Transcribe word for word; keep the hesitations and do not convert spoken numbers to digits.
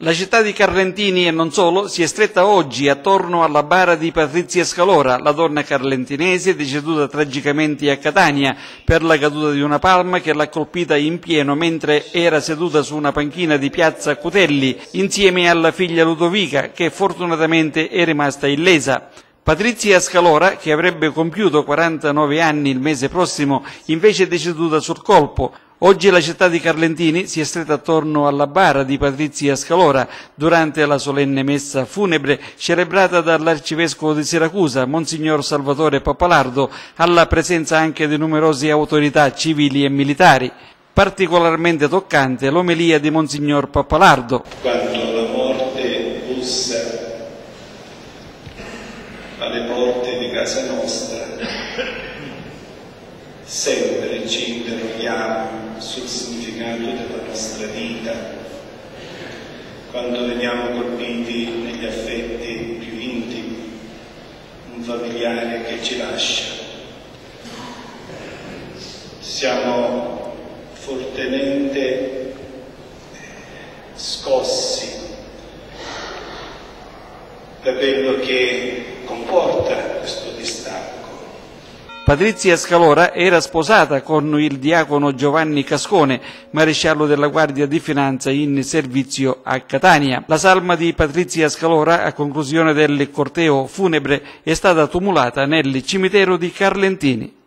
La città di Carlentini e non solo si è stretta oggi attorno alla bara di Patrizia Scalora, la donna carlentinese deceduta tragicamente a Catania per la caduta di una palma che l'ha colpita in pieno mentre era seduta su una panchina di piazza Cutelli insieme alla figlia Ludovica, che fortunatamente è rimasta illesa. Patrizia Scalora, che avrebbe compiuto quarantanove anni il mese prossimo, invece è deceduta sul colpo. Oggi la città di Carlentini si è stretta attorno alla bara di Patrizia Scalora durante la solenne messa funebre celebrata dall'arcivescovo di Siracusa, Monsignor Salvatore Pappalardo, alla presenza anche di numerose autorità civili e militari. Particolarmente toccante l'omelia di Monsignor Pappalardo. Quando la morte bussa alle porte di casa nostra, sempre ci interroghiamo sul significato della nostra vita, quando veniamo colpiti negli affetti più intimi, un familiare che ci lascia. Siamo fortemente scossi da quello che comporta questo distacco. Patrizia Scalora era sposata con il diacono Giovanni Cascone, maresciallo della Guardia di Finanza in servizio a Catania. La salma di Patrizia Scalora, a conclusione del corteo funebre, è stata tumulata nel cimitero di Carlentini.